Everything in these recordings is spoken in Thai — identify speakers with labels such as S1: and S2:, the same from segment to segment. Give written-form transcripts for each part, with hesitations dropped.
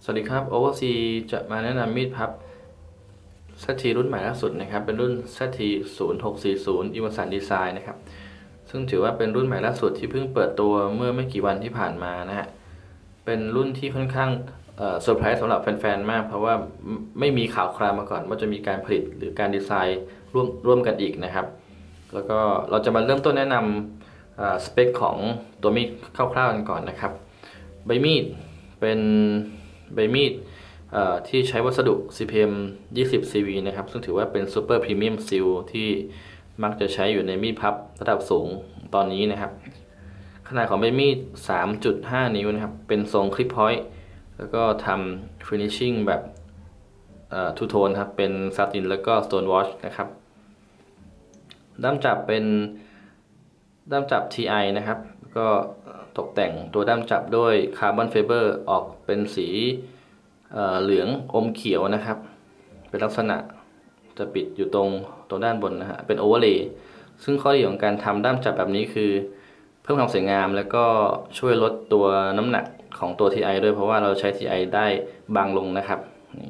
S1: สวัสดีครับ Oversea จะมาแนะนำมีดพับ ZT รุ่นใหม่ล่าสุดนะครับเป็นรุ่น ZT 0640 Emerson Design นะครับซึ่งถือว่าเป็นรุ่นใหม่ล่าสุดที่เพิ่งเปิดตัวเมื่อไม่กี่วันที่ผ่านมานะฮะเป็นรุ่นที่ค่อนข้างเซอร์ไพรส์สำหรับแฟนๆมากเพราะว่าไม่มีข่าวคราวมาก่อนว่าจะมีการผลิตหรือการดีไซน์ร่วมกันอีกนะครับแล้วก็เราจะมาเริ่มต้นแนะนำสเปคของตัวมีดคร่าวๆกันก่อนนะครับใบมีดเป็นใบมีดที่ใช้วัสดุ CPM 20 CV นะครับซึ่งถือว่าเป็นซูเปอร์พรีเมียมซีลที่มักจะใช้อยู่ในมีดพับระดับสูงตอนนี้นะครับขนาดของใบมีด 3.5 นิ้วนะครับเป็นทรงคลิปพอยต์แล้วก็ทำ finishing แบบทูโทนครับเป็นซาตินแล้วก็ stone wash นะครับด้ามจับเป็นด้ามจับ TI นะครับก็ตกแต่งตัวด้ามจับด้วยคาร์บอนไฟเบอร์ออกเป็นสีเหลืองอมเขียวนะครับเป็นลักษณะจะปิดอยู่ตรงด้านบนนะฮะเป็นโอเวอร์เลย์ซึ่งข้อดีของการทำด้ามจับแบบนี้คือเพิ่มความสวยงามแล้วก็ช่วยลดตัวน้ำหนักของตัว TI ด้วยเพราะว่าเราใช้ TI ได้บางลงนะครับนี่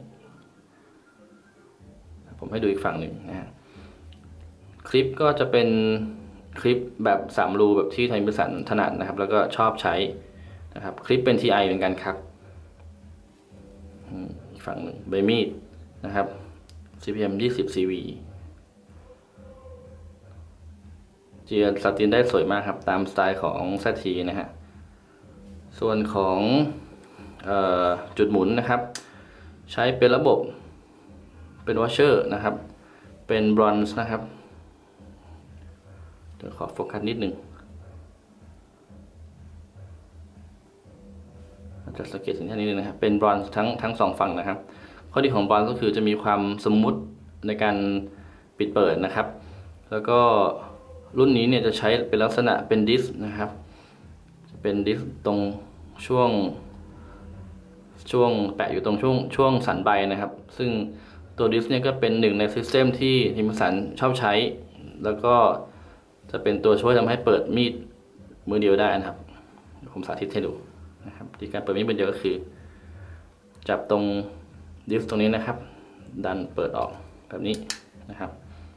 S1: ผมให้ดูอีกฝั่งหนึ่งนะฮะคลิปก็จะเป็นคลิปแบบ3รูแบบที่ไทยบริษัทถนัดนะครับแล้วก็ชอบใช้นะครับคลิปเป็น TI เหมือนกันครับอีกฝั่งหนึ่งใบมีดนะครับ CPM 20 CV เจียร์สตินได้สวยมากครับตามสไตล์ของ ZT นะฮะส่วนของจุดหมุนนะครับใช้เป็นระบบเป็นวอชเชอร์นะครับเป็นบรอนซ์นะครับเดี๋ยวขอโฟกัสนิดหนึ่งจะสังเกตสิ่งนี้นึงนะครับเป็นบรอนซ์ทั้งสองฝั่งนะครับข้อดีของบรอนซ์ก็คือจะมีความสมูทในการปิดเปิดนะครับแล้วก็รุ่นนี้เนี่ยจะใช้เป็นลักษณะเป็นดิสนะครับเป็นดิสตรงช่วงแปะอยู่ตรงช่วงสันใบนะครับซึ่งตัวดิสเนี่ยก็เป็นหนึ่งในซิสเต็มที่ทีมสันชอบใช้แล้วก็จะเป็นตัวช่วยทำให้เปิดมีดมือเดียวได้นะครับผมสาธิตให้ดูนะครับที่การเปิดมีดมือเดียวก็คือจับตรงดิสตรงนี้นะครับดันเปิดออกแบบนี้นะครับ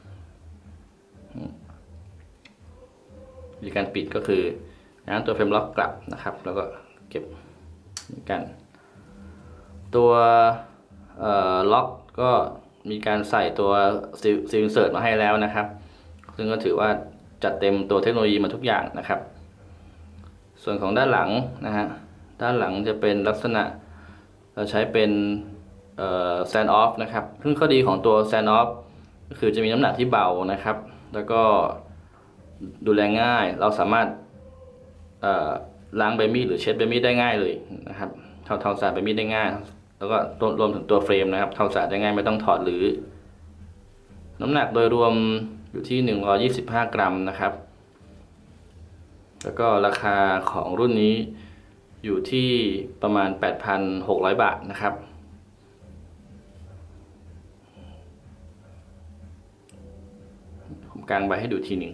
S1: วิธีการปิดก็คือง้างตัวเฟรมล็อกกลับนะครับแล้วก็เก็บเหมือนกันตัวล็อกก็มีการใส่ตัวซิลอินเสิร์ตมาให้แล้วนะครับซึ่งก็ถือว่าจัดเต็มตัวเทคโนโลยีมาทุกอย่างนะครับส่วนของด้านหลังนะฮะด้านหลังจะเป็นลักษณะเราใช้เป็นstand off นะครับซึ่งข้อดีของตัว stand off ก็คือจะมีน้ำหนักที่เบานะครับแล้วก็ดูแลง่ายเราสามารถล้างใบมีดหรือเช็ดใบมีดได้ง่ายเลยนะครับทำความสะอาดใบมีดได้ง่ายแล้วก็รวมถึงตัวเฟรมนะครับทำความสะอาดได้ง่ายไม่ต้องถอดหรือน้ำหนักโดยรวมอยู่ที่125 กรัมนะครับแล้วก็ราคาของรุ่นนี้อยู่ที่ประมาณ 8,600 บาทนะครับผมกางใบให้ดูทีหนึ่ง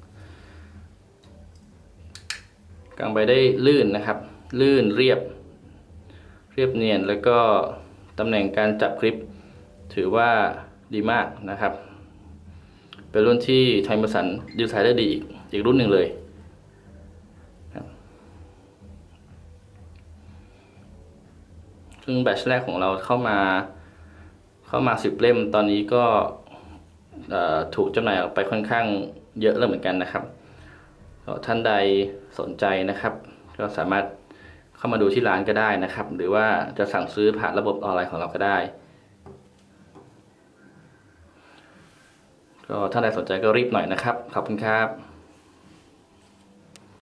S1: กางใบได้ลื่นนะครับลื่นเรียบเนียนแล้วก็ตำแหน่งการจับคลิปถือว่าดีมากนะครับเป็นรุ่นที่ไทยบริษัทดีไซน์ได้ดีอีกรุ่นหนึ่งเลยซึ่งแบตช์แรกของเราเข้ามา10 เล่มตอนนี้ก็ถูกจำหน่ายออกไปค่อนข้างเยอะแล้วเหมือนกันนะครับท่านใดสนใจนะครับก็สามารถเข้ามาดูที่ร้านก็ได้นะครับหรือว่าจะสั่งซื้อผ่านระบบออนไลน์ของเราก็ได้ก็ท่านใดสนใจก็รีบหน่อยนะครับขอบคุณครับ